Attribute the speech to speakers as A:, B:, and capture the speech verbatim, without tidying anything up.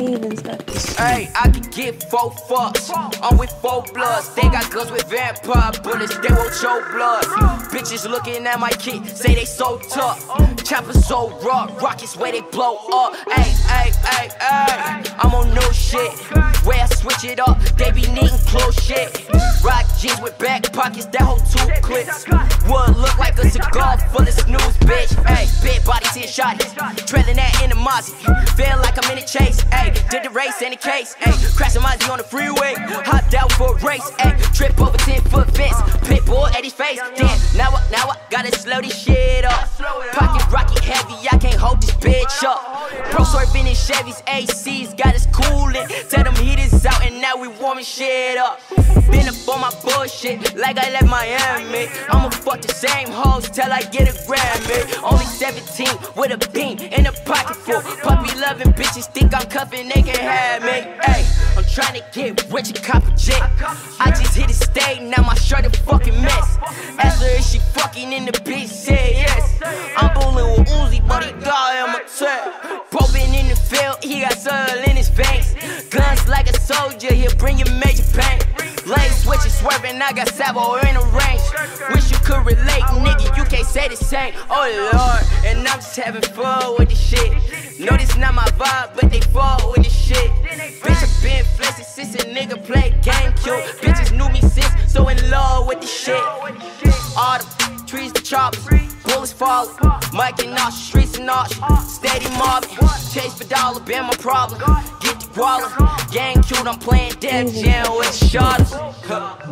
A: Stevens got this.
B: Hey, I can get four fucks. I'm with four bloods. They got guns with vampire bullets. They won't show blood. Bitches looking at my kit, say they so tough. Choppers so raw, rockets where they blow up. Hey, hey, hey, hey. I'm on no shit. Where I switch it up, they be needing close shit. Rock jeans with back pockets, that whole two clips. Would look like a cigar full of snooze, bitch. Hey, big body, ten shots. Trailing that in the Mozzie. Feel like I'm in a chase. Hey, did the race in the case. Hey, crashing Mozzie on the freeway. Hopped out for a race. Hey, trip over ten foot fence. Pitbull at his face. Damn, now I, now I gotta slow this shit up. Pocket rocket heavy, I can't hold this bitch up. Pro swerving in Chevys, A Cs got us coolin'. Tell them heaters out and now we warming shit up. Been up on my bullshit like I left Miami. I'ma fuck the same hoes till I get a Grammy. Only seventeen with a bean in a pocket full. Puppy loving bitches think I'm cuffing, they can have me. Ay, I'm trying to get rich and cop a jet. I just hit a stage, now my shirt a fucking mess. Asked her if she fucking in the bitch, said yes. I'm bullin' with Uzi, but he got him a tap. Bro been in the field, he got soil in his veins. Guns like a soldier, he'll bring you major pain. Lane switching, swerving, I got Sabo in the range. Wish you could relate, nigga, you can't say the same. Oh Lord, and I'm just having fun with this shit. No, this not my vibe, but they fall with this shit. Bitch, I been flexing since a nigga played GameCube. Bitches knew me since, so in love with this shit. All the trees, the choppers, bullets falling. Mike and Nash, streets and Nash, steady mobbing. Chase for dollar, been my problem. Get the guala, gang cute, I'm playing Def Jam with the shotters.